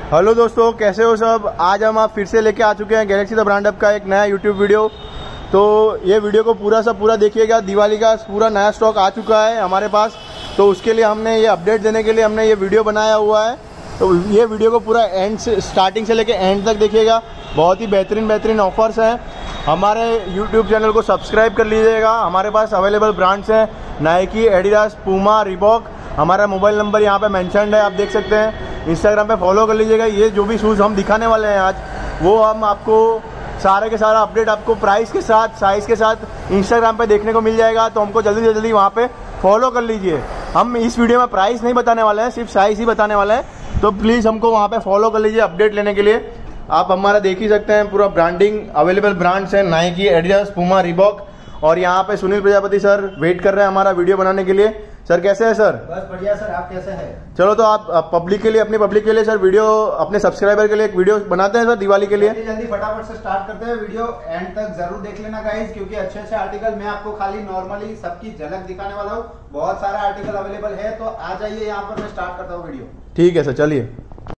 Hello दोस्तों, कैसे हो सब। आज हम आप फिर से लेके आ चुके हैं गैलेक्सी द ब्रांड अप का एक नया यूट्यूब वीडियो। तो ये वीडियो को पूरा देखिएगा। दिवाली का पूरा नया स्टॉक आ चुका है हमारे पास, तो उसके लिए हमने ये अपडेट देने के लिए हमने ये वीडियो बनाया हुआ है। तो ये वीडियो को पूरा एंड से स्टार्टिंग से लेके एंड तक देखिएगा। बहुत ही बेहतरीन ऑफर्स हैं। हमारे यूट्यूब चैनल को सब्सक्राइब कर लीजिएगा। हमारे पास अवेलेबल ब्रांड्स हैं नाइकी, एडिडास, पूमा, रिबॉक। हमारा मोबाइल नंबर यहाँ पे मेंशन्ड है, आप देख सकते हैं। इंस्टाग्राम पे फॉलो कर लीजिएगा। ये जो भी शूज़ हम दिखाने वाले हैं आज, वो हम आपको सारे के सारा अपडेट आपको प्राइस के साथ, साइज़ के साथ इंस्टाग्राम पे देखने को मिल जाएगा। तो हमको जल्दी से जल्दी वहाँ पे फॉलो कर लीजिए। हम इस वीडियो में प्राइस नहीं बताने वाले हैं, सिर्फ साइज़ ही बताने वाले हैं। तो प्लीज़ हमको वहाँ पे फॉलो कर लीजिए अपडेट लेने के लिए। आप हमारा देख ही सकते हैं, पूरा ब्रांडिंग अवेलेबल ब्रांड्स हैं नाइकी, एडिडास, पूमा, रिबॉक। और यहाँ पे सुनील प्रजापति सर वेट कर रहे हैं हमारा वीडियो बनाने के लिए। सर कैसे हैं सर? बस बढ़िया सर, आप कैसे हैं? चलो, तो आप पब्लिक के लिए, अपनी पब्लिक के लिए सर वीडियो, अपने सब्सक्राइबर के लिए एक वीडियो बनाते हैं सर दिवाली के लिए। जल्दी फटाफट से स्टार्ट करते हैं। वीडियो एंड तक जरूर देख लेना गाइस, क्योंकि अच्छे आर्टिकल मैं आपको खाली नॉर्मली सबकी झलक दिखाने वाला हूँ। बहुत सारा आर्टिकल अवेलेबल है, तो आ जाइए यहाँ पर। मैं स्टार्ट करता हूँ वीडियो। ठीक है सर, चलिए।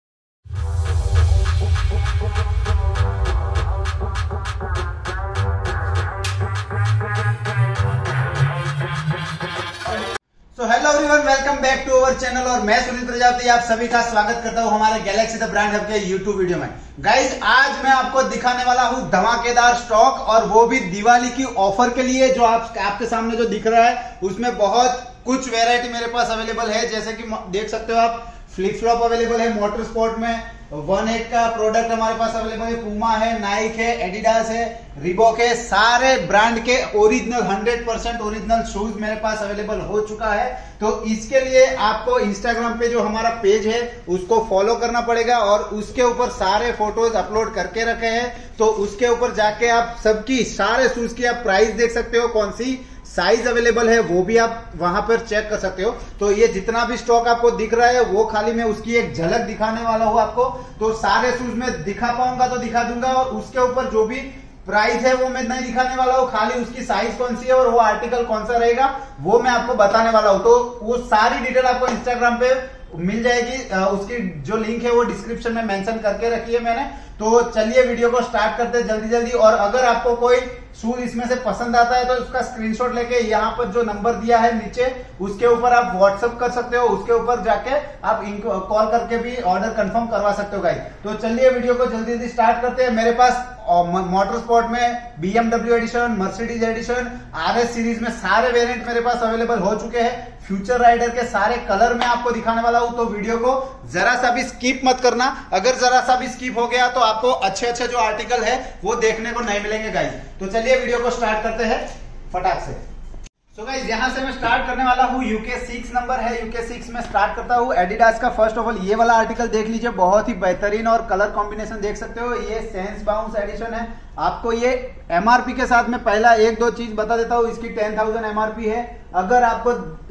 Hello everyone, welcome back to our channel. और मैं सुनील प्रजापति आप सभी का स्वागत करता हूं हमारे गैलेक्सी द ब्रांड हब के यूट्यूब वीडियो में। गाइज, आज मैं आपको दिखाने वाला हूं धमाकेदार स्टॉक, और वो भी दिवाली की ऑफर के लिए। जो आपके सामने जो दिख रहा है, उसमें बहुत कुछ वेरायटी मेरे पास अवेलेबल है। जैसे कि देख सकते हो आप, फ्लिप फ्लॉप अवेलेबल है मोटर स्पोर्ट में। 1.8 का प्रोडक्ट हमारे पास अवेलेबल है। पूमा है, नाइक है, एडिडास है, रिबॉक है। सारे ब्रांड के ओरिजिनल 100% ओरिजिनल शूज मेरे पास अवेलेबल हो चुका है। तो इसके लिए आपको इंस्टाग्राम पे जो हमारा पेज है उसको फॉलो करना पड़ेगा, और उसके ऊपर सारे फोटोज अपलोड करके रखे हैं। तो उसके ऊपर जाके आप सबकी सारे शूज की आप प्राइस देख सकते हो, कौन सी साइज अवेलेबल है वो भी आप वहां पर चेक कर सकते हो। तो ये जितना भी स्टॉक आपको दिख रहा है, वो खाली मैं उसकी एक झलक दिखाने वाला हूं आपको। तो सारे शूज में दिखा पाऊंगा तो दिखा दूंगा, और उसके ऊपर जो भी प्राइस है वो मैं नहीं दिखाने वाला हूँ। खाली उसकी साइज कौन सी है और वो आर्टिकल कौन सा रहेगा वो मैं आपको बताने वाला हूँ। तो वो सारी डिटेल आपको इंस्टाग्राम पे मिल जाएगी। उसकी जो लिंक है वो डिस्क्रिप्शन में मेंशन करके रखी है मैंने। तो चलिए वीडियो को स्टार्ट करते हैं जल्दी। और अगर आपको कोई शूज इसमें से पसंद आता है, तो उसका स्क्रीनशॉट लेके यहाँ पर जो नंबर दिया है नीचे, उसके ऊपर आप व्हाट्सएप कर सकते हो। उसके ऊपर जाके आप इनको कॉल करके भी ऑर्डर कंफर्म करवा सकते हो गाइस। तो चलिए वीडियो को जल्दी स्टार्ट करते हैं। मेरे पास मोटर स्पोर्ट में BMW edition, Mercedes edition, RS series में सारे वेरिएंट मेरे पास अवेलेबल हो चुके हैं। फ्यूचर राइडर के सारे कलर मैं आपको दिखाने वाला हूं, तो वीडियो को जरा सा भी स्किप मत करना। अगर जरा सा भी स्किप हो गया तो आपको अच्छे जो आर्टिकल है वो देखने को नहीं मिलेंगे गाइस। तो चलिए वीडियो को स्टार्ट करते हैं फटाक से। तो गाइस, यहां से मैं स्टार्ट करने वाला हूं। UK 6 नंबर है, UK 6 में स्टार्ट करता हूं। एडिडास का फर्स्ट ऑफ ऑल ये वाला आर्टिकल देख लीजिए, बहुत ही बेहतरीन, और कलर कॉम्बिनेशन देख सकते हो। ये सेंस बाउंस एडिशन है। आपको ये MRP के साथ में पहला 1-2 चीज बता देता हूं। इसकी 10,000 MRP है। अगर आपको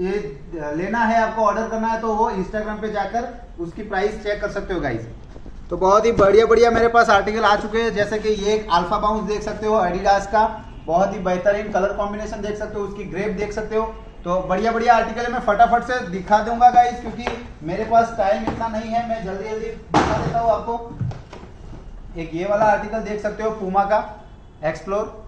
ये लेना है, आपको ऑर्डर करना है, तो वो इंस्टाग्राम पे जाकर उसकी प्राइस चेक कर सकते हो गाइस। तो बहुत ही बढ़िया मेरे पास आर्टिकल आ चुके हैं। जैसे कि ये एक अल्फा बाउंस देख सकते हो एडिडास का, बहुत ही बेहतरीन कलर कॉम्बिनेशन देख सकते हो। उसकी ग्रेप देख सकते हो। तो बढ़िया आर्टिकल है। मैं फटाफट से दिखा दूंगा गाइस, क्योंकि मेरे पास टाइम इतना नहीं है। मैं जल्दी दिखा देता हूँ आपको। एक ये वाला आर्टिकल देख सकते हो, पूमा का एक्सप्लोर।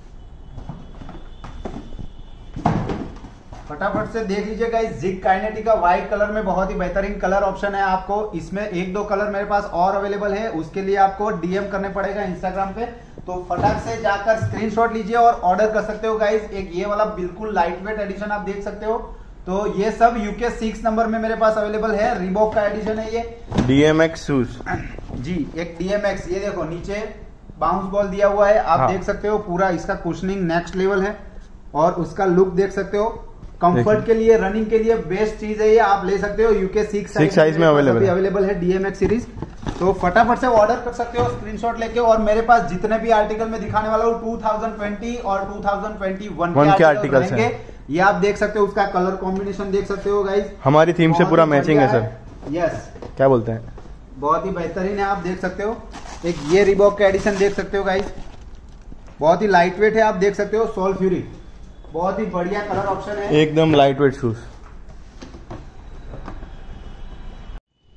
फटाफट से देख लीजिए गाइस। जिग काइनेटिक का व्हाइट कलर में बहुत ही बेहतरीन कलर ऑप्शन है आपको। इसमें 1-2 कलर मेरे पास और अवेलेबल है। उसके लिए आपको DM करने पड़ेगा इंस्टाग्राम पे। तो फटाक से जाकर स्क्रीनशॉट लीजिए और ऑर्डर कर सकते हो गाइस। एक ये वाला बिल्कुल लाइट वेट एडिशन आप देख सकते हो। तो ये सब UK 6 नंबर में मेरे पास अवेलेबल है। रिबॉक का एडिशन है ये, DMX शूज जी, एक DMX। ये देखो नीचे बाउंस बॉल दिया हुआ है, आप देख सकते हो। पूरा इसका कुशनिंग नेक्स्ट लेवल है, और उसका लुक देख सकते हो। कंफर्ट के लिए, रनिंग के लिए बेस्ट चीज है ये, आप ले सकते हो। UK 6 साइज में अवेलेबल है DMX सीरीज। तो फटाफट से ऑर्डर कर सकते हो स्क्रीनशॉट लेके। और मेरे पास जितने भी आर्टिकल मैं दिखाने वाला हूँ 2020 और 2021 के आर्टिकल्स हैं। ये आप देख सकते हो। उसका कलर कॉम्बिनेशन देख सकते हो गाइस। हमारी थीम से पूरा मैचिंग है सर। यस, क्या बोलते हैं, बहुत ही बेहतरीन है, आप देख सकते हो। एक ये रिबॉक का एडिशन देख सकते हो गाइस, बहुत ही लाइट वेट है, आप देख सकते हो। सोल फ्यूरी, बहुत ही बढ़िया कलर ऑप्शन है, एकदम लाइट वेट शूज।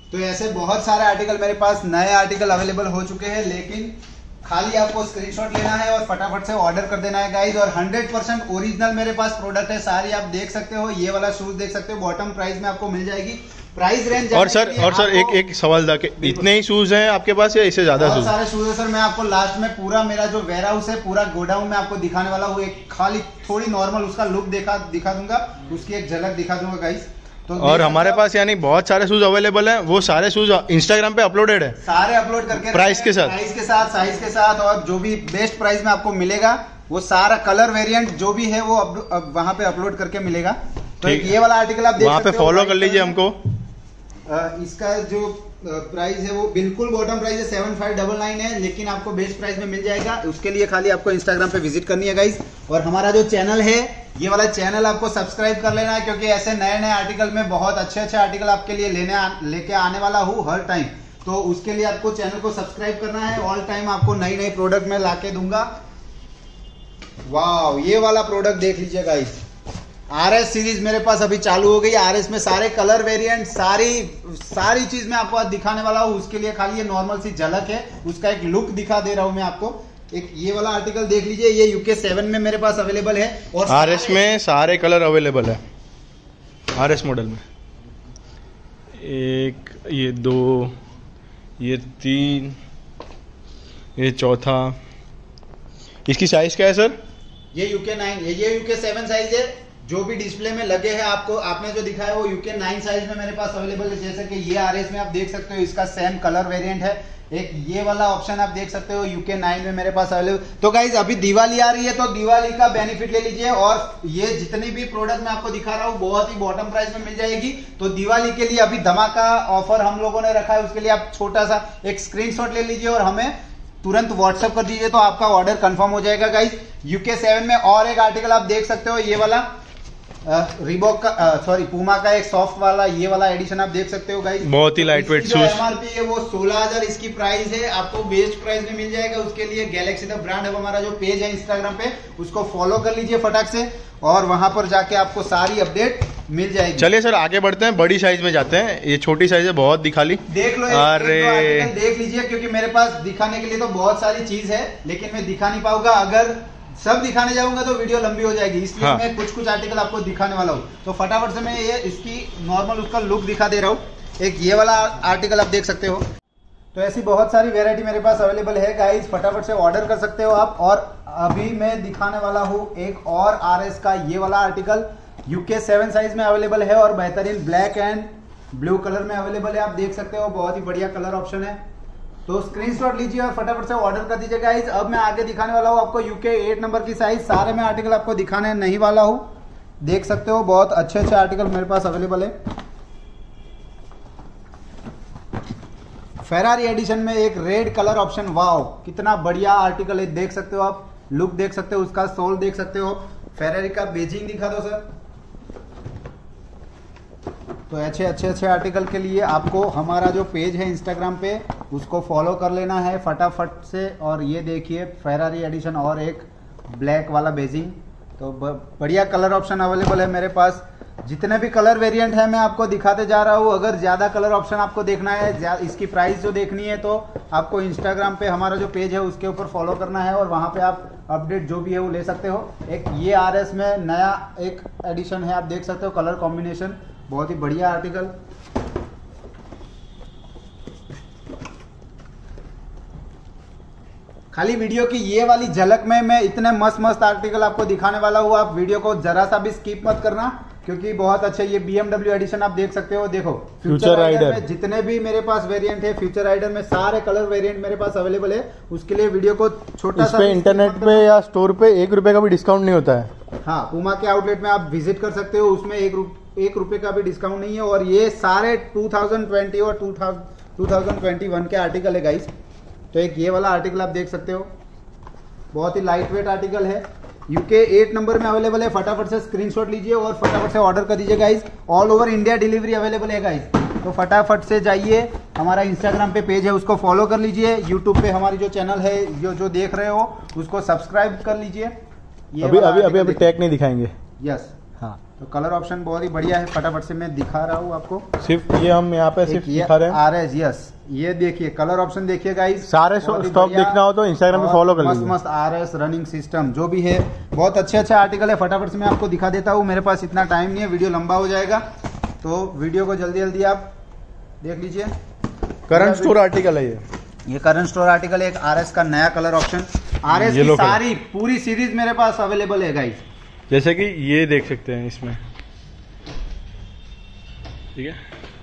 तो ऐसे बहुत सारे आर्टिकल मेरे पास नए आर्टिकल अवेलेबल हो चुके हैं, लेकिन खाली आपको स्क्रीनशॉट लेना है और फटाफट से ऑर्डर कर देना है गाइज। और 100% ओरिजिनल मेरे पास प्रोडक्ट है, सारी आप देख सकते हो। ये वाला शूज देख सकते हो, बॉटम प्राइस में आपको मिल जाएगी। प्राइस रेंज और सर एक सवाल था कि इतने ही शूज हैं आपके पास या इससे ज्यादा शूज? सारे शूज है सर। मैं आपको लास्ट में पूरा मेरा जो वेयर हाउस है, पूरा गोडाउन में आपको दिखाने वाला हूँ। एक खाली थोड़ी नॉर्मल उसका लुक दिखा दूंगा, उसकी एक झलक दिखा दूंगा गाइज। तो और हमारे पास यानी बहुत सारे शूज अवेलेबल हैं, वो सारे शूज इंस्टाग्राम पे अपलोडेड है, सारे अपलोड करके प्राइस के साथ, साइज के साथ, और जो भी बेस्ट प्राइस में आपको मिलेगा वो सारा कलर वेरिएंट जो भी है वो वहां पे अपलोड करके मिलेगा। तो ये वाला आर्टिकल आप देख वहां पे फॉलो कर लीजिए हमको। इसका जो प्राइस है वो बिल्कुल बॉटम प्राइस है 7599 है, लेकिन आपको बेस्ट प्राइस में मिल जाएगा। उसके लिए खाली आपको इंस्टाग्राम पे विजिट करनी है गाइस। और हमारा जो चैनल है, ये वाला चैनल आपको सब्सक्राइब कर लेना है, क्योंकि ऐसे नए नए आर्टिकल में बहुत अच्छे आर्टिकल आपके लिए लेके आने वाला हूँ हर टाइम। तो उसके लिए आपको चैनल को सब्सक्राइब करना है। ऑल टाइम आपको नई प्रोडक्ट में लाके दूंगा। वाह, ये वाला प्रोडक्ट देख लीजिए गाइस। RS सीरीज मेरे पास अभी चालू हो गई। RS में सारे कलर वेरिएंट, सारी चीज मैं आपको आज दिखाने वाला हूँ। उसके लिए खाली ये नॉर्मल सी झलक है, उसका एक लुक दिखा दे रहा हूँ मैं आपको। एक ये वाला आर्टिकल देख लीजिए, ये UK 7 में मेरे पास अवेलेबल है। और RS में सारे कलर अवेलेबल है। RS मॉडल में 1, ये 2, ये 3, ये चौथा। इसकी साइज क्या है सर? ये UK 9, ये UK 7 साइज है। जो भी डिस्प्ले में लगे हैं आपने जो दिखाया वो UK 9 साइज में मेरे पास अवेलेबल है। जैसे कि ये RS में आप देख सकते हो, इसका सेम कलर वेरिएंट है। एक ये वाला ऑप्शन आप देख सकते हो, UK 9 में मेरे पास अवेलेबल। तो गाइज अभी दिवाली आ रही है, तो दिवाली का बेनिफिट ले लीजिए। और ये जितनी भी प्रोडक्ट मैं आपको दिखा रहा हूँ बहुत ही बॉटम प्राइस में मिल जाएगी। तो दिवाली के लिए अभी धमाका ऑफर हम लोगों ने रखा है। उसके लिए आप छोटा सा एक स्क्रीनशॉट ले लीजिए और हमें तुरंत व्हाट्सएप कर दीजिए, तो आपका ऑर्डर कंफर्म हो जाएगा गाइज। UK 7 में और एक आर्टिकल आप देख सकते हो, ये वाला रिबॉक का पूमा का एक सॉफ्ट वाला, ये वाला एडिशन आप देख सकते हो गाइस। बहुत ही लाइट वेट शूज। MRP है वो 16,000 इसकी प्राइस है, आपको बेस्ट प्राइस में मिल जाएगा। उसके लिए गैलेक्सी द ब्रांड है, हमारा जो पेज है इंस्टाग्राम पे, उसको फॉलो कर लीजिए फटाक से, और वहां पर जाके आपको सारी अपडेट मिल जाएगी। चलिए सर आगे बढ़ते हैं, बड़ी साइज में जाते हैं। ये छोटी साइज है, बहुत दिखा ली, देख लो। अरे देख लीजिए, क्योंकि मेरे पास दिखाने के लिए तो बहुत सारी चीज है, लेकिन मैं दिखा नहीं पाऊंगा। अगर सब दिखाने जाऊंगा तो वीडियो लंबी हो जाएगी, इसलिए मैं कुछ आर्टिकल आपको दिखाने वाला हूँ। तो फटाफट से मैं ये इसकी नॉर्मल उसका लुक दिखा दे रहा हूँ। एक ये वाला आर्टिकल आप देख सकते हो। तो ऐसी बहुत सारी वेरायटी मेरे पास अवेलेबल है गाइज, फटाफट से ऑर्डर कर सकते हो आप। और अभी मैं दिखाने वाला हूँ एक और RS का ये वाला आर्टिकल, UK 7 साइज में अवेलेबल है और बेहतरीन ब्लैक एंड ब्लू कलर में अवेलेबल है। आप देख सकते हो, बहुत ही बढ़िया कलर ऑप्शन है। तो स्क्रीनशॉट लीजिए और फटाफट से ऑर्डर कर दीजिए गाइस। अब मैं आगे दिखाने वाला हूँ आपको UK 8 नंबर की साइज। सारे मैं आर्टिकल आपको दिखाने नहीं वाला हूँ, देख सकते हो बहुत अच्छे आर्टिकल मेरे पास अवेलेबल है। फेरारी एडिशन में एक रेड कलर ऑप्शन, वाओ कितना बढ़िया आर्टिकल है, देख सकते हो आप। लुक देख सकते हो, उसका सोल देख सकते हो। फेरारी का बेजिंग दिखा दो सर। तो अच्छे आर्टिकल के लिए आपको हमारा जो पेज है इंस्टाग्राम पे, उसको फॉलो कर लेना है फटाफट से। और ये देखिए फेरारी एडिशन और एक ब्लैक वाला बेजिंग। तो बढ़िया कलर ऑप्शन अवेलेबल है मेरे पास। जितने भी कलर वेरिएंट है मैं आपको दिखाते जा रहा हूँ। अगर ज़्यादा कलर ऑप्शन आपको देखना है, इसकी प्राइस जो देखनी है, तो आपको इंस्टाग्राम पे हमारा जो पेज है उसके ऊपर फॉलो करना है, और वहाँ पे आप अपडेट जो भी है वो ले सकते हो। एक ये RS में नया एक एडिशन है, आप देख सकते हो, कलर कॉम्बिनेशन बहुत ही बढ़िया आर्टिकल। खाली वीडियो की ये वाली झलक में मैं इतने मस्त आर्टिकल आपको दिखाने वाला हूँ। आप वीडियो को जरा सा भी स्किप मत करना, क्योंकि बहुत अच्छे ये BMW एडिशन आप देख सकते हो। देखो फ्यूचर राइडर में जितने भी मेरे पास वेरिएंट है, फ्यूचर राइडर में सारे कलर वेरिएंट मेरे पास अवेलेबल है। उसके लिए वीडियो को छोटा सा इंटरनेट पे या स्टोर पे 1 रुपए का भी डिस्काउंट नहीं होता है। हाँ, पुमा के आउटलेट में आप विजिट कर सकते हो, उसमें 1 रुपए का भी डिस्काउंट नहीं है। और ये सारे 2020 और 2021 के आर्टिकल है गाइस। तो एक ये वाला आर्टिकल आप देख सकते हो, बहुत ही लाइट वेट आर्टिकल है, UK 8 नंबर में अवेलेबल है। फटाफट से स्क्रीनशॉट लीजिए और फटाफट से ऑर्डर कर दीजिए guys. All over India delivery available है गाइस। तो फटाफट से जाइए, हमारा इंस्टाग्राम पे पेज है उसको फॉलो कर लीजिए। यूट्यूब पे हमारी जो चैनल है जो देख रहे हो उसको सब्सक्राइब कर लीजिए। अभी टैग नहीं दिखाएंगे। यस, हाँ, तो कलर ऑप्शन बहुत ही बढ़िया है, फटाफट से मैं दिखा रहा हूँ आपको। सिर्फ ये हम यहाँ पे सिर्फ दिखा रहे हैं RS, यस, ये देखिए कलर ऑप्शन देखिए गाइस। सारे स्टॉक देखना हो तो इंस्टाग्राम पे फॉलो कर लीजिए। मस्त RS रनिंग सिस्टम जो भी है, बहुत अच्छे आर्टिकल है। फटाफट से मैं आपको दिखा देता हूँ, मेरे पास इतना टाइम नहीं है, वीडियो लंबा हो जाएगा, तो वीडियो को जल्दी जल्दी आप देख लीजिए। करंट स्टोर आर्टिकल है ये करंट स्टोर आर्टिकल है, एक RS का नया कलर ऑप्शन। RS की सारी पूरी सीरीज मेरे पास अवेलेबल है गाइस। जैसे कि ये देख सकते हैं इसमें, ठीक है,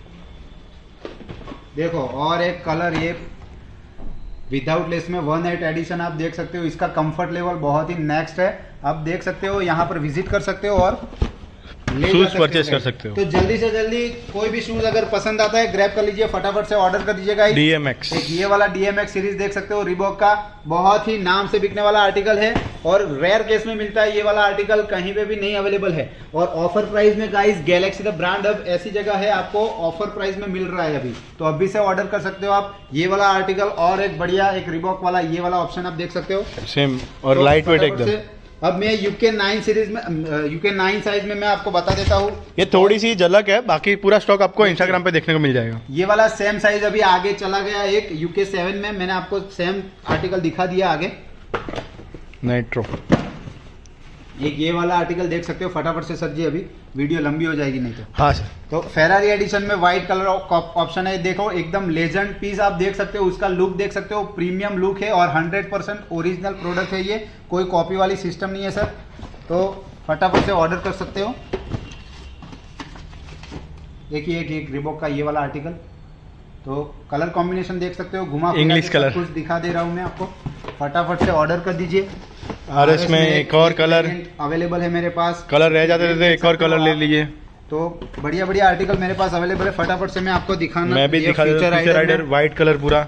देखो। और एक कलर ये विदाउट लेस में 1/8 एडिशन आप देख सकते हो, इसका कंफर्ट लेवल बहुत ही नेक्स्ट है। आप देख सकते हो, यहाँ पर विजिट कर सकते हो और शूज परचेस कर सकते हो। तो जल्दी से जल्दी कोई भी शूज अगर पसंद आता है ग्रैब कर लीजिए, फटाफट से ऑर्डर कर दीजिएगा। DMX, एक ये वाला DMX सीरीज देख सकते हो, रिबॉक का बहुत ही नाम से बिकने वाला आर्टिकल है और रेयर केस में मिलता है। ये वाला आर्टिकल कहीं पे भी नहीं अवेलेबल है और ऑफर प्राइस में गाइस गैलेक्सी द ब्रांड अब ऐसी जगह है, आपको ऑफर प्राइस में मिल रहा है अभी, तो अभी से ऑर्डर कर सकते हो आप ये वाला आर्टिकल। और एक बढ़िया एक रिबॉक वाला ये वाला ऑप्शन आप देख सकते हो, सेम और लाइट वेट एकदम। अब मैं UK 9 सीरीज में, UK 9 साइज में मैं आपको बता देता हूँ, ये थोड़ी सी झलक है, बाकी पूरा स्टॉक आपको इंस्टाग्राम पे देखने को मिल जाएगा। ये वाला सेम साइज अभी आगे चला गया, एक UK 7 में मैंने आपको सेम आर्टिकल दिखा दिया आगे, नाइट्रो। एक ये वाला आर्टिकल देख सकते हो, फटाफट से सर जी, अभी वीडियो लंबी हो जाएगी नहीं तो। हाँ सर। तो फेरारी एडिशन में व्हाइट कलर ऑप्शन है, देखो एकदम लेजेंड पीस आप देख सकते हो, उसका लुक देख सकते हो, प्रीमियम लुक है और 100% ओरिजिनल प्रोडक्ट है, ये कोई कॉपी वाली सिस्टम नहीं है सर। तो फटाफट से ऑर्डर कर सकते हो। एक रिबॉक का ये वाला आर्टिकल, तो कलर कॉम्बिनेशन देख सकते हो, घुमा इंग्लिश कलर कुछ दिखा दे रहा हूं मैं आपको, फटाफट से ऑर्डर कर दीजिए। RS में एक और कलर अवेलेबल है मेरे पास, कलर रह जाते थे, एक और कलर ले लीजिए। तो बढ़िया बढ़िया आर्टिकल मेरे पास अवेलेबल है, फटाफट से मैं आपको दिखाना। मैं भी दिखा देता हूं, फ्यूचर राइडर व्हाइट कलर पूरा,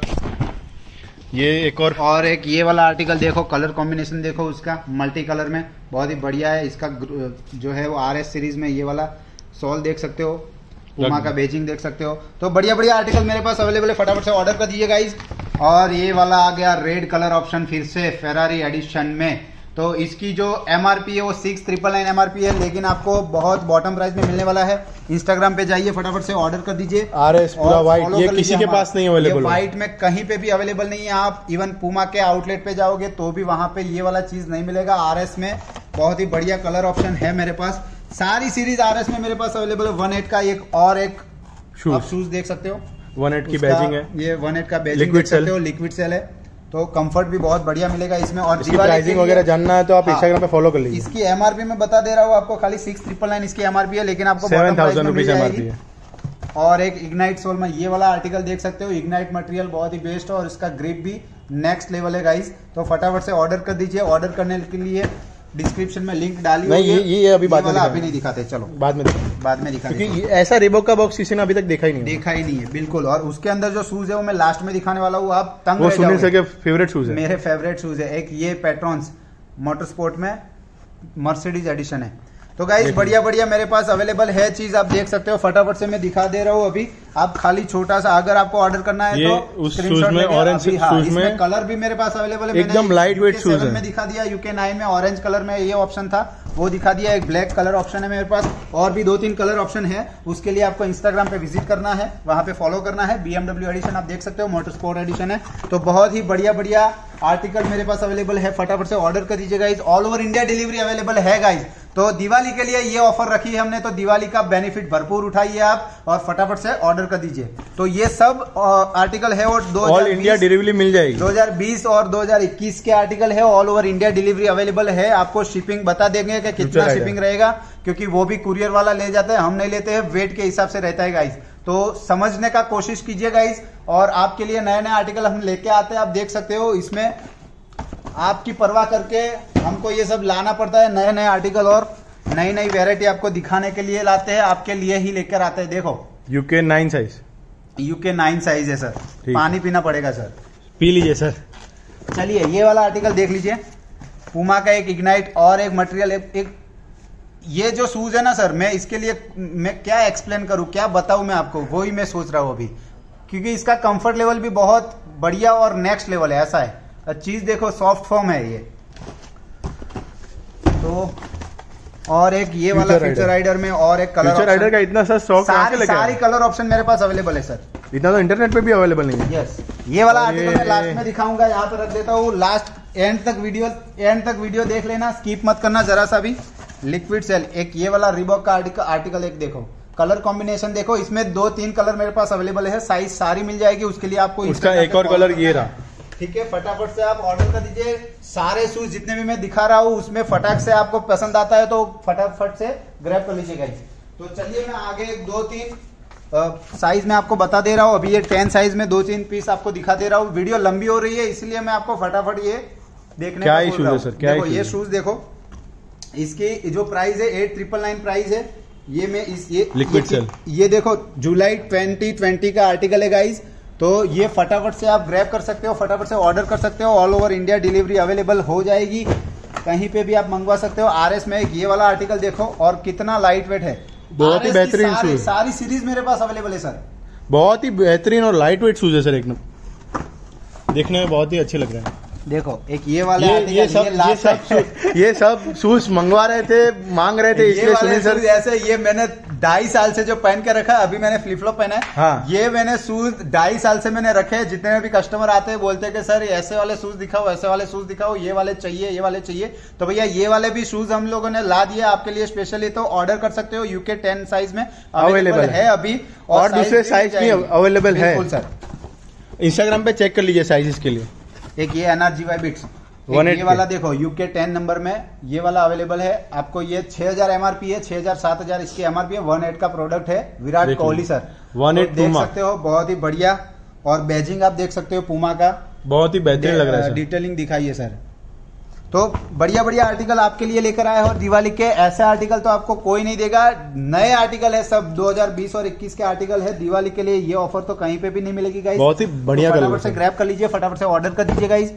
ये एक और एक ये वाला आर्टिकल देखो, कलर कॉम्बिनेशन देखो उसका, मल्टी कलर में बहुत ही बढ़िया है। इसका जो है वो RS सीरीज में ये वाला सॉल देख सकते हो, पुमा का बेजिंग देख सकते हो, तो बढ़िया बढ़िया आर्टिकल मेरे पास अवेलेबल है, फटाफट से ऑर्डर कर दीजिए गाइज। और ये वाला आ गया रेड कलर ऑप्शन फिर से फेरारी एडिशन में, तो इसकी जो MRP है वो 6,999 MRP है, लेकिन आपको बहुत बॉटम प्राइस में मिलने वाला है। इंस्टाग्राम पे जाइए, फटाफट से ऑर्डर कर दीजिए। RS पूरा व्हाइट, ये किसी के पास नहीं अवेलेबल, व्हाइट में कहीं पे भी अवेलेबल नहीं है। आप इवन पुमा के आउटलेट पे जाओगे तो भी वहां पे ये वाला चीज नहीं मिलेगा। RS में बहुत ही बढ़िया कलर ऑप्शन है मेरे पास, सारी सीरीज RS में मेरे पास अवेलेबल है। 1/8 का एक और एक शूज देख सकते हो, 1/8 की बैजिंग है, ये 1/8 का बैजिंग देख सकते हो, लिक्विड सेल है, तो कंफर्ट भी बहुत बढ़िया मिलेगा इसमें। और इसकी प्राइसिंग वगैरह जानना है तो आप इंस्टाग्राम पे फॉलो कर लीजिए। इसकी MRP में बता दे रहा हूँ आपको, खाली 6,999 इसकी MRP है, लेकिन आपको 7,000 रुपीज MRP है। और एक इग्नाइट सोल में ये वाला आर्टिकल देख सकते हो, इग्नाइट मटेरियल बहुत ही बेस्ट है और इसका ग्रिप भी नेक्स्ट लेवल है गाइस। तो फटाफट से ऑर्डर कर दीजिए। ऑर्डर करने के लिए डिस्क्रिप्शन में लिंक डाली हुई है। ये अभी बाद में अभी नहीं दिखाते, चलो बाद में दिखा, क्योंकि ऐसा रिबॉक का बॉक्स किसी ने अभी तक देखा ही नहीं है बिल्कुल। और उसके अंदर जो शूज है वो मैं लास्ट में दिखाने वाला हूँ, आप तंग वो सुनील सर के फेवरेट शूज है, मेरे फेवरेट शूज है। एक ये पेट्रॉन्स मोटरस्पोर्ट में मर्सिडीज एडिशन है। तो गाइस बढ़िया बढ़िया मेरे पास अवेलेबल है चीज, आप देख सकते हो, फटाफट से मैं दिखा दे रहा हूँ अभी। आप खाली छोटा सा अगर आपको ऑर्डर करना है तो स्क्रीनशॉट में ऑरेंज शूज में कलर भी मेरे पास अवेलेबल है, एकदम लाइट वेट शूज है। में दिखा दिया, UK 9 में ऑरेंज कलर में ये ऑप्शन था वो दिखा दिया, एक ब्लैक कलर ऑप्शन है मेरे पास, और भी 2-3 कलर ऑप्शन है। उसके लिए आपको इंस्टाग्राम पे विजिट करना है, वहां पे फॉलो करना है। BMW एडिशन आप देख सकते हो, मोटर स्पोर्ट एडिशन है, तो बहुत ही बढ़िया बढ़िया आर्टिकल मेरे पास अवेलेबल है, फटाफट से ऑर्डर कर दीजिए guys. All over India delivery available है गाइज। तो दिवाली के लिए ये ऑफर रखी है हमने, तो दिवाली का बेनिफिट भरपूर उठाइए आप और फटाफट से ऑर्डर कर दीजिए। तो ये सब आर्टिकल है और ऑल इंडिया डिलीवरी मिल जाएगी। 2020 और 2021 के आर्टिकल है, all over India delivery available है। आपको शिपिंग बता देंगे कि कितना शिपिंग रहेगा, क्योंकि वो भी कुरियर वाला ले जाता है, हम नहीं लेते हैं, वेट के हिसाब से रहता है गाइज। तो समझने का कोशिश कीजिए गाइज। और आपके लिए नए नए आर्टिकल हम लेके आते हैं, आप देख सकते हो, इसमें आपकी परवाह करके हमको ये सब लाना पड़ता है, नए नए आर्टिकल और नई नई वेरायटी आपको दिखाने के लिए लाते हैं, आपके लिए ही लेकर आते हैं। देखो UK 9 साइज, UK 9 साइज है सर, पानी पीना पड़ेगा सर, पी लीजिए सर। चलिए ये वाला आर्टिकल देख लीजिए, पुमा का एक इग्नाइट और एक मटेरियल, एक ये जो शूज है ना सर, मैं इसके लिए मैं क्या एक्सप्लेन करूं, क्या बताऊं मैं आपको, वो ही मैं सोच रहा हूं अभी, क्योंकि इसका कंफर्ट लेवल भी बहुत बढ़िया और नेक्स्ट लेवल है। ऐसा है चीज, देखो सॉफ्ट फॉर्म है ये, तो और एक ये वाला फ्यूचर राइडर में, और एक कलर फ्यूचर राइडर का इतना सा स्टॉक सारी कलर ऑप्शन मेरे पास अवेलेबल है सर। इतना तो इंटरनेट पे भी अवेलेबल नहीं है। यस, ये वाला आर्टिकल मैं लास्ट में दिखाऊंगा, यहाँ पे रख देता हूँ। लास्ट एंड तक वीडियो देख लेना, स्किप मत करना जरा सा भी। लिक्विड सेल, एक ये वाला रिबॉक का आर्टिकल एक देखो, कलर कॉम्बिनेशन देखो, इसमें 2-3 कलर मेरे पास अवेलेबल है, साइज सारी मिल जाएगी। उसके लिए आपको उसका एक और कलर ये रहा, ठीक है। फटाफट से आप ऑर्डर कर दीजिए। सारे शूज जितने भी मैं दिखा रहा हूँ उसमें फटाक से आपको पसंद आता है तो फटाफट से ग्रैब कर लीजिएगा। तो चलिए मैं आगे 2-3 साइज में आपको बता दे रहा हूँ। अभी ये 10 साइज में 2-3 पीस आपको दिखा दे रहा हूँ। वीडियो लंबी हो रही है इसलिए मैं आपको फटाफट ये देखने क्या इशू है सर, क्या देखो ये शूज देखो, इसकी जो प्राइस है 8,999 प्राइस है। ये मैं ये लिक्विड सेल, ये देखो जुलाई 2020 का आर्टिकल है गाइज। तो ये फटाफट से आप ग्रैब कर सकते हो, फटाफट से ऑर्डर कर सकते हो। All over India delivery available हो जाएगी, कहीं पे भी आप मंगवा सकते हो। आरएस में ये वाला आर्टिकल देखो और कितना लाइट वेट है, बहुत ही बेहतरीन शूज, सारी सीरीज मेरे पास अवेलेबल है सर। बहुत ही बेहतरीन और लाइट वेट शूज है सर, एकदम देखने में बहुत ही अच्छे लग रहे हैं। देखो एक ये वाला ये सब शूज मंगवा रहे थे, मांग रहे थे, इसलिए सुनील सर ऐसे ये मैंने 2.5 साल से जो पहन के रखा है, अभी मैंने फ्लिप फ्लॉप पहना है। हाँ। ये मैंने शूज 2.5 साल से मैंने रखे हैं। जितने भी कस्टमर आते हैं बोलते हैं कि सर ऐसे वाले शूज दिखाओ, ऐसे वाले शूज दिखाओ, ये वाले चाहिए, ये वाले चाहिए। तो भैया ये वाले भी शूज हम लोगों ने ला दिए आपके लिए स्पेशली, तो ऑर्डर कर सकते हो। यूके 10 साइज में अवेलेबल है अभी, और दूसरे साइज भी अवेलेबल है सर। इंस्टाग्राम पे चेक कर लीजिए साइजेस के लिए। एक ये NRGY बिट्स, ये वाला देखो यूके 10 नंबर में ये वाला अवेलेबल है आपको। ये 6,000 MRP है, 6,000-7,000 इसकी MRP है। 1.8 का प्रोडक्ट है, विराट कोहली सर। 1.8 देख सकते हो, बहुत ही बढ़िया। और बैजिंग आप देख सकते हो पूमा का, बहुत ही बेहतरीन लग रहा है। डिटेलिंग दिखाइए सर। तो बढ़िया बढ़िया आर्टिकल आपके लिए लेकर आए। और दिवाली के ऐसे आर्टिकल तो आपको कोई नहीं देगा, नए आर्टिकल है सब, 2020 और 21 के आर्टिकल है। दिवाली के लिए ये ऑफर तो कहीं पे भी नहीं मिलेगी गाइस। बहुत ही बढ़िया, फटाफट से ग्रैब कर लीजिए, फटाफट से ऑर्डर कर दीजिए गाइस।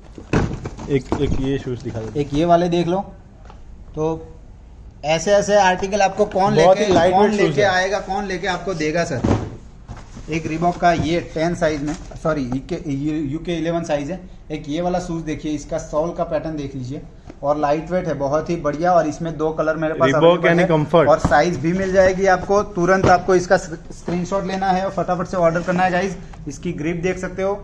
एक ये शूज दिखा दो, एक ये वाले देख लो। तो ऐसे ऐसे आर्टिकल आपको कौन लेके आएगा, कौन लेके आपको देगा सर। एक रिबॉक का ये 10 साइज में, सॉरी यूके 11 साइज है। एक ये वाला शूज देखिए, इसका सोल का पैटर्न देख लीजिए, और लाइट वेट है, बहुत ही बढ़िया। और इसमें 2 कलर मेरे पास अवेलेबल है, कंफर्ट और साइज भी मिल जाएगी आपको। तुरंत आपको इसका स्क्रीनशॉट लेना है और फटाफट से ऑर्डर करना है गाइज। इसकी ग्रिप देख सकते हो,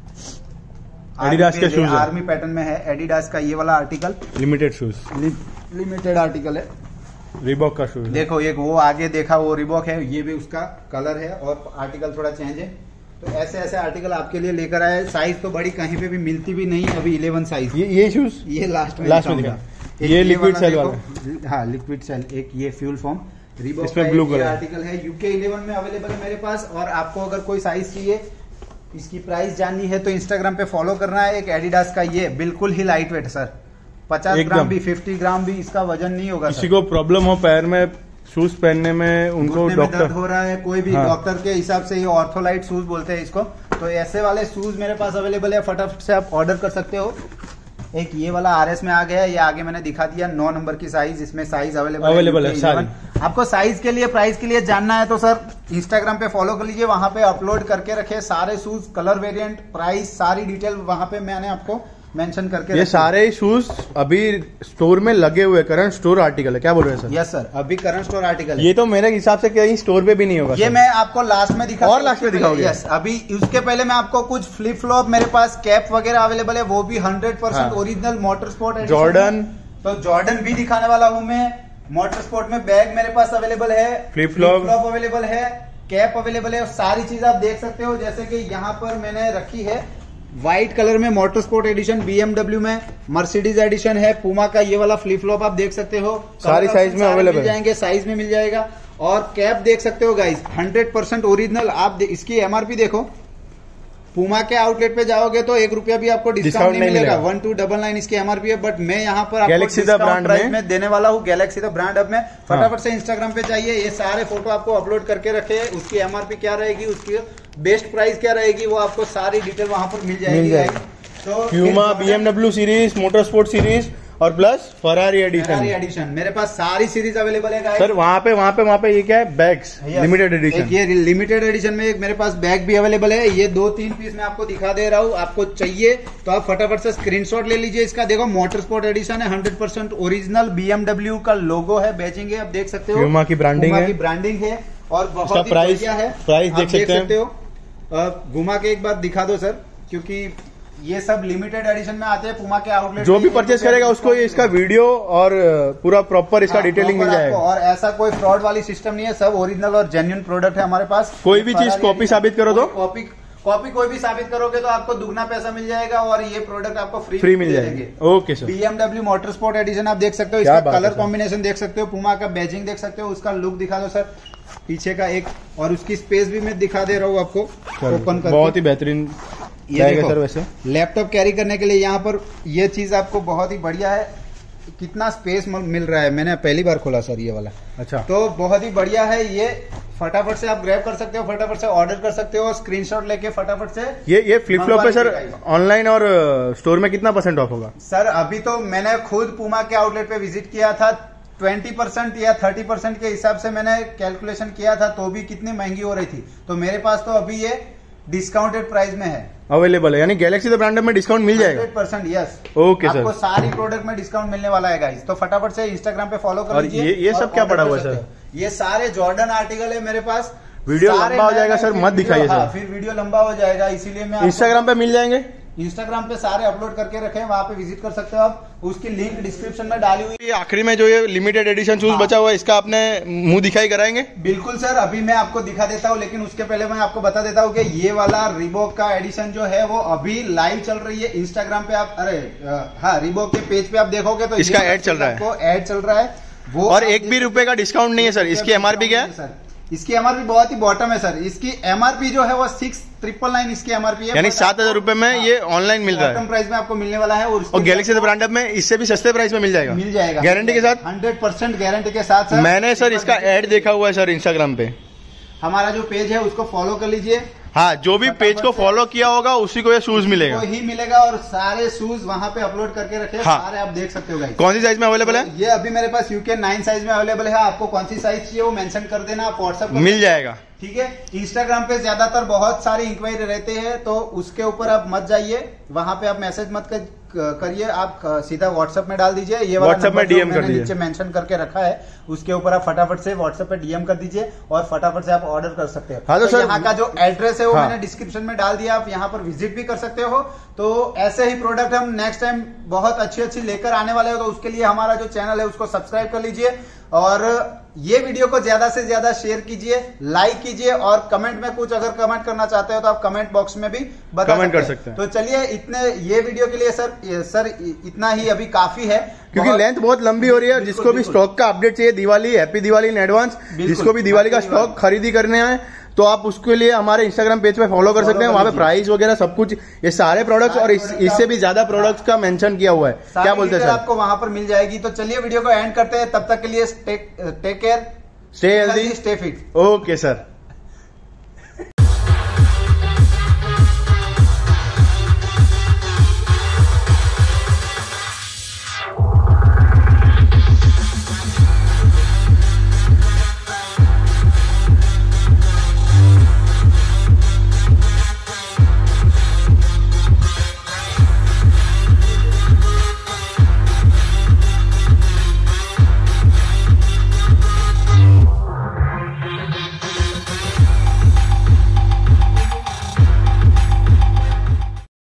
एडिडास के शूज, आर्मी पैटर्न में है। एडिडास का ये वाला article, limited shoes, limited article है। रिबॉक का शूज देखो, एक वो आगे देखा वो रिबॉक है, ये भी उसका कलर है और आर्टिकल थोड़ा चेंज है। तो ऐसे ऐसे आर्टिकल आपके लिए लेकर आए। साइज तो बड़ी कहीं पे भी मिलती भी नहीं, अभी 11 साइज। ये शूज ये लास्ट में दिखा, ये लिक्विड सेल वाला, हाँ लिक्विड सेल। एक ये फ्यूल फॉर्म रिबॉक इसमें ब्लू कलर आर्टिकल है, यूके 11 में अवेलेबल है मेरे पास। और आपको अगर कोई साइज चाहिए, इसकी प्राइस जाननी है, तो इंस्टाग्राम पे फॉलो करना है। एक एडिडास का ये बिल्कुल ही लाइट वेट सर, 50 ग्राम भी 50 ग्राम भी इसका वजन नहीं होगा। किसी को प्रॉब्लम हो पैर में शूज पहनने में, उनको डॉक्टर हो रहा है कोई भी, डॉक्टर के हिसाब से ये ऑर्थोलाइट शूज बोलते हैं इसको। तो ऐसे वाले शूज मेरे पास अवेलेबल है, फटाफट से आप ऑर्डर कर सकते हो। एक ये वाला आरएस में आ गया है, ये आगे मैंने दिखा दिया 9 नंबर की साइज। इसमें साइज अवेलेबल है सारी। आपको साइज के लिए, प्राइस के लिए जानना है तो सर इंस्टाग्राम पे फॉलो कर लीजिए, वहां पे अपलोड करके रखे सारे शूज, कलर वेरिएंट, प्राइस, सारी डिटेल वहां पे मैंने आपको मेंशन करके। ये सारे शूज अभी स्टोर में लगे हुए, करंट स्टोर आर्टिकल है, क्या बोल रहे हैं सर? यस सर, अभी करंट स्टोर आर्टिकल है। ये तो मेरे हिसाब से कहीं स्टोर पे भी नहीं होगा। ये मैं आपको लास्ट में दिखा, और लास्ट में दिखाओगे? यस, अभी उसके पहले मैं आपको कुछ फ्लिप फ्लॉप, मेरे पास कैप वगैरह अवेलेबल है, वो भी 100% original motor sport edition. Jordan, तो जॉर्डन भी दिखाने वाला हूँ मैं। मोटर स्पोर्ट में बैग मेरे पास अवेलेबल है, फ्लिप फ्लॉप अवेलेबल है, कैप अवेलेबल है, सारी चीज आप देख सकते हो। जैसे कि यहाँ पर मैंने रखी है व्हाइट कलर में मोटर स्पोर्ट एडिशन, BMW में मर्सिडीज एडिशन है, पूमा का ये वाला फ्लिप फ्लॉप आप देख सकते हो, सारी साइज में अवेलेबल मिल जाएंगे, साइज में मिल जाएगा। और कैप देख सकते हो गाइस, 100% ओरिजिनल। आप इसकी MRP देखो, पूमा के आउटलेट पे जाओगे तो 1 रुपया भी आपको डिस्काउंट नहीं मिलेगा। 1299 इसकी MRP है, बट मैं यहाँ पर गैलेक्सी द ब्रांड में देने वाला हूँ, गैलेक्सी द ब्रांड अब में। फटाफट से इंस्टाग्राम पे चाहिए, ये सारे फोटो आपको अपलोड करके रखे, उसकी MRP क्या रहेगी, उसकी बेस्ट प्राइस क्या रहेगी, वो आपको सारी डिटेल वहां पर मिल जाएगी। तो Puma, BMW series, motor sport series और प्लस फरारी एडिशन। मेरे पास सारी सीरीज अवेलेबल है सर। वहाँ पे ये क्या है, बैग्स लिमिटेड एडिशन। ये लिमिटेड एडिशन में एक मेरे पास बैग भी अवेलेबल है। ये 2-3 पीस मैं आपको दिखा दे रहा हूँ। आपको चाहिए तो आप फटाफट से स्क्रीनशॉट ले लीजिए इसका। देखो मोटर स्पोर्ट एडिशन है, 100% ओरिजिनल BMW का लोगो है, बैचिंग है, आप देख सकते हो। प्यूमा की ब्रांडिंग है और बहुत ही बढ़िया है। प्राइस देख सकते हो। घुमा के एक बार दिखा दो सर, क्योंकि ये सब लिमिटेड एडिशन में आते हैं पुमा के आउटलेट। जो भी परचेस करेगा उसको इसका वीडियो और पूरा प्रॉपर इसका डिटेलिंग मिल जाएगा। और ऐसा कोई फ्रॉड वाली सिस्टम नहीं है, सब ओरिजिनल और जेन्युइन प्रोडक्ट है हमारे पास। कोई भी चीज कॉपी साबित करो तो कॉपी कोई भी साबित करोगे तो आपको दुगना पैसा मिल जाएगा और ये प्रोडक्ट आपको फ्री मिल जाएंगे। Okay sir. BMW motor sport edition आप देख सकते हो, इसका कलर कॉम्बिनेशन देख सकते हो, पुमा का बैजिंग देख सकते हो, उसका लुक दिखा दो सर पीछे का एक, और उसकी स्पेस भी मैं दिखा दे रहा हूँ आपको ओपन कर। बहुत ही बेहतरीन ये देखो सर। वैसे लैपटॉप कैरी करने के लिए यहाँ पर ये चीज आपको बहुत ही बढ़िया है, कितना स्पेस मिल रहा है। मैंने पहली बार खोला सर ये वाला। अच्छा। तो बहुत ही बढ़िया है ये, फटाफट से आप ग्रैब कर सकते हो, फटाफट से ऑर्डर कर सकते हो, स्क्रीनशॉट लेके फटाफट से। ये फ्लिप फ्लॉप पे सर ऑनलाइन और स्टोर में कितना % ऑफ होगा? सर अभी तो मैंने खुद पुमा के आउटलेट पे विजिट किया था, 20% या 30% के हिसाब से मैंने कैलकुलेशन किया था, तो भी कितनी महंगी हो रही थी। तो मेरे पास तो अभी ये डिस्काउंटेड प्राइस में है, अवेलेबल है, यानी गैलेक्सी द ब्रांड में डिस्काउंट मिल जाएगा 100%। Yes okay sir. आपको सारी प्रोडक्ट में डिस्काउंट मिलने वाला है गाइस, तो फटाफट से इंस्टाग्राम पे फॉलो कर लीजिए। ये सब क्या पड़ा हुआ है सर? ये सारे जॉर्डन आर्टिकल है मेरे पास। वीडियो लंबा हो जाएगा सर, मत दिखाइए सर। फिर वीडियो लंबा हो जाएगा, इसीलिए मैं इंस्टाग्राम पे मिल जाएंगे। इंस्टाग्राम पे सारे अपलोड करके रखे हैं, वहाँ पे विजिट कर सकते हो आप, उसकी लिंक डिस्क्रिप्शन में डाली हुई है। आखिरी में जो ये लिमिटेड एडिशन शूज बचा हुआ है, इसका आपने मुंह दिखाई कराएंगे? बिल्कुल सर, अभी मैं आपको दिखा देता हूँ, लेकिन उसके पहले मैं आपको बता देता हूँ कि ये वाला रिबॉक का एडिशन जो है वो अभी लाइव चल रही है इंस्टाग्राम पे। आप रिबॉक के पेज पे आप देखोगे तो इसका एड चल रहा है, आपको एड चल रहा है वो, और एक भी रुपए का डिस्काउंट नहीं है सर। इसकी MRP क्या है सर? इसकी MRP बहुत ही बॉटम है सर। इसकी MRP जो है वो 6,999 इसकी MRP है, यानी 7,000 रुपए में ये ऑनलाइन मिल रहा है। बॉटम प्राइस में आपको मिलने वाला है। और गैलेक्सी द ब्रांड में इससे भी सस्ते प्राइस में मिल जाएगा गारंटी के साथ, 100% गारंटी के साथ सर। मैंने सर इसका एड देखा हुआ है सर इंस्टाग्राम पे। हमारा जो पेज है उसको फॉलो कर लीजिए। हाँ, जो भी पेज को फॉलो किया होगा उसी को ये शूज मिलेगा, ही मिलेगा, और सारे शूज वहाँ पे अपलोड करके रखे। हाँ। सारे आप देख सकते हो गाइस। कौन सी साइज में अवेलेबल है? ये अभी मेरे पास UK 9 साइज में अवेलेबल है। आपको कौन सी साइज चाहिए वो मेंशन कर देना, आप व्हाट्सएप मिल जाएगा। ठीक है। इंस्टाग्राम पे ज्यादातर बहुत सारी इंक्वायरी रहते हैं, तो उसके ऊपर आप मत जाइए, वहां पे आप मैसेज मत करिए, आप सीधा व्हाट्सएप में डाल दीजिए। ये व्हाट्सएप में DM कर दीजिए, नीचे मेंशन करके रखा है, उसके ऊपर आप फटाफट से व्हाट्सएप पे DM कर दीजिए और फटाफट से आप ऑर्डर कर सकते हैं। हाँ, तो यहाँ का जो एड्रेस है वो हाँ। मैंने डिस्क्रिप्शन में डाल दिया, आप यहाँ पर विजिट भी कर सकते हो। तो ऐसे ही प्रोडक्ट हम नेक्स्ट टाइम बहुत अच्छी लेकर आने वाले हो, तो उसके लिए हमारा जो चैनल है उसको सब्सक्राइब कर लीजिए, और ये वीडियो को ज्यादा से ज्यादा शेयर कीजिए, लाइक कीजिए, और कमेंट में कुछ अगर कमेंट करना चाहते हो तो आप कमेंट बॉक्स में भी कमेंट कर सकते हैं। तो चलिए, ये वीडियो के लिए सर इतना ही अभी काफी है, क्योंकि लेंथ बहुत लंबी हो रही है। जिसको भी स्टॉक का अपडेट चाहिए, Diwali, happy Diwali in advance, जिसको भी दिवाली का स्टॉक खरीदी करने हैं, तो आप उसके लिए हमारे इंस्टाग्राम पेज पे फॉलो कर सकते हैं। वहाँ पे प्राइस वगैरह सब कुछ, ये सारे प्रोडक्ट्स और इससे भी ज्यादा प्रोडक्ट्स का मेंशन किया हुआ है। क्या बोलते हैं सर? आपको वहां पर मिल जाएगी। तो चलिए वीडियो को एंड करते हैं, तब तक के लिए take care, stay healthy, stay fit. Okay sir.